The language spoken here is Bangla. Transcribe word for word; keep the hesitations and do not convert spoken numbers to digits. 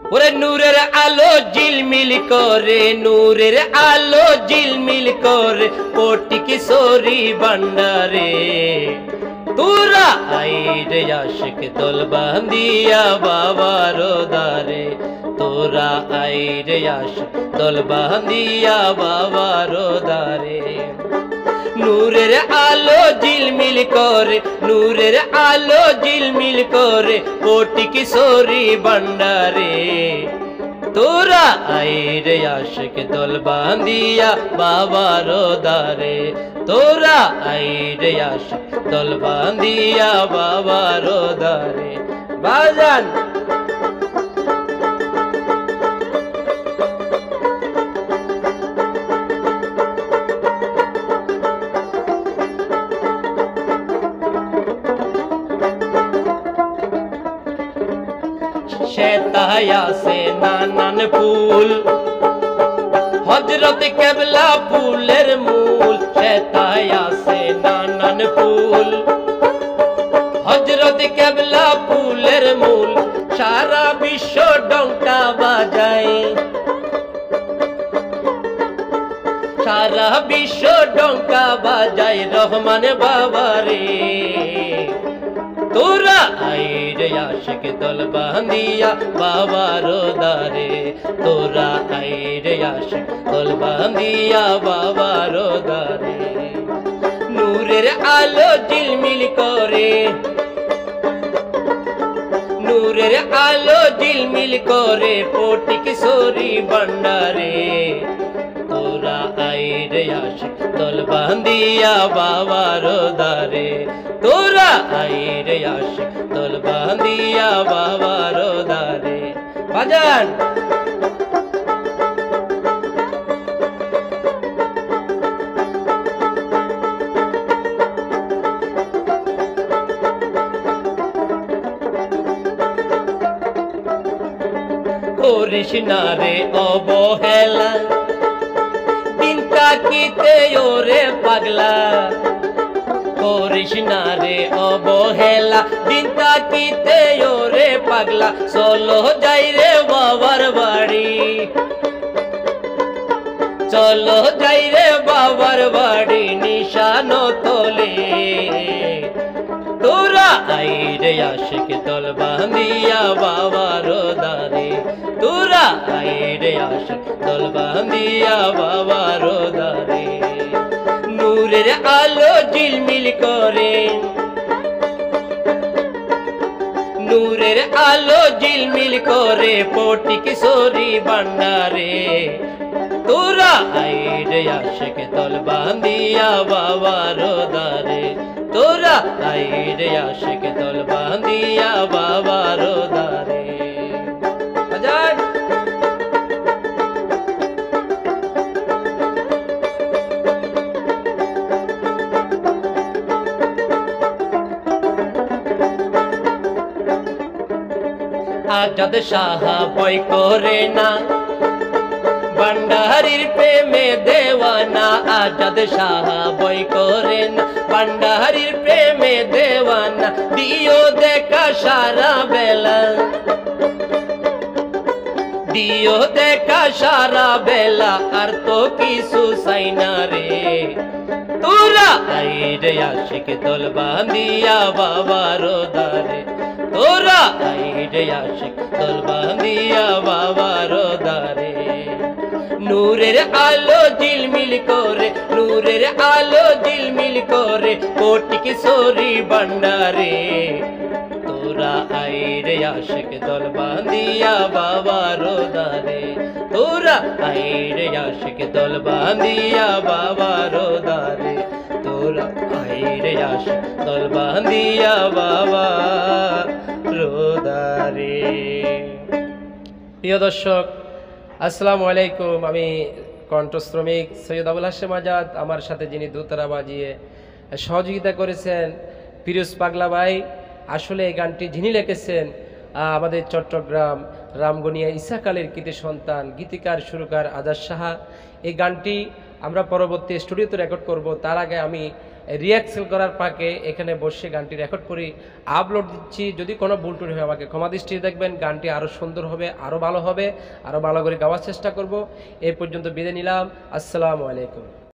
ওরে নূরের আলো ঝিলমিল করে, নূরের আলো ঝিলমিল করে কোটি কিশোরী ভান্ডারে। তোরা আইরে আশিক দল বাঁধিয়া বাবার দারে, তোরা আইরে আশিক দল বাঁধিয়া বাবার দারে। নূরের আলো ঝিলমিল করে, নূরের আলো ঝিলমিল করে কোটি কিশোরী ভান্ডারে। তোরা আইরে আশিক দল বাঁধিয়া বাবার দারে, তোরা আইরে আশিক দল বাঁধিয়া বাবার দারে। বাজান शेताया से नानान फूल हजरत केबला फूलेर मूल, शेताया से नानान फूल हजरत केबला फूलेर मूल। सारा विश्व डंका बाजाए, सारा विश्व डंका बाजाए रहमान बाबारे। তোরা আইরে আশিক দল বাঁধিয়া বাবার দারে, তোরা আইরে আশিক দল বাঁধিয়া বাবার দারে। নূরের আলো ঝিলমিল করে, নূরের আলো ঝিলমিল করে কোটি কিশোরী ভান্ডারে। তোরা আইরে আশিক দল বাঁধিয়া বাবার দারে, তোরা আইরে আশিক দল বাঁধিয়া বাবার দারে। বাজান করিস না রে অবহেলা, দিন তাকিতে ওরে পাগলা। করিস না রে অবহেলা, দিন তাকিতে ওরে পাগলা। চলো যাই রে বাবার বাড়ি, চলো যাই রে বাবার বাড়ি নিশানো তোলে। তোরা আইরে আশিক দল বাঁধিয়া বাবার দারে, তোরা আইরে আশিক দল বাঁধিয়া বাবার দারে। নূরের আলো ঝিলমিল করে, নূরের আলো ঝিলমিল করে কোটি কিশোরী ভান্ডারে। তোরা আইরে আশিক দল বাঁধিয়া বাবার দারে, তোরা আইরে আশিক দল বাঁধিয়া বাবার দারে। বাজান আজাদ শাহ বই করে না, ভান্ডারির প্রেমে দেওয়ানা। আজাদ শাহ বই করে না, ভান্ডারির প্রেমে দেওয়ানা। দিও দেখা সারা বেলা, দিও দেখা সারা বেলা আর তো কিছু চাই না রে। তোরা আইরে আশিক দল বাঁধিয়া বাবার দারে, তোরা আইরে আশিক দল বাঁধিয়া বাবার দারে। নূরের আলো ঝিলমিল করে, নূরের আলো ঝিলমিল করে কোটি কিশোরী ভান্ডারে। তোরা আইরে আশিক দল বাঁধিয়া বাবার দারে, তোরা আইরে আশিক দল বাঁধিয়া বাবার দারে, তোরা আইরে আশিক দল বাঁধিয়া বাবার দারে। প্রিয় দর্শক আসসালামু আলাইকুম, আমি কণ্ঠশ্রমিক সৈয়দ আবুল হাশেম আজাদ। আমার সাথে যিনি দোতারা বাজিয়ে সহযোগিতা করেছেন ফিরোজ পাগলা ভাই। আসলে এই গানটি যিনি লিখেছেন আমাদের চট্টগ্রাম রামগনিয়া ইসাকালের কৃতি সন্তান গীতিকার সুরকার আজাদ সাহা। এই গানটি আমরা পরবর্তী স্টুডিওতে রেকর্ড করব। তার আগে আমি রিহার্সাল করার ফাঁকে এখানে বসে গানটি রেকর্ড করি, আপলোড দিচ্ছি। যদি কোনো ভুল টুটি হয় আমাকে ক্ষমা দৃষ্টিতে দেখবেন। গানটি আরও সুন্দর হবে, আরও ভালো হবে, আরও ভালো করে গাওয়ার চেষ্টা করব। এই পর্যন্ত বিদায় নিলাম। আসসালামু আলাইকুম।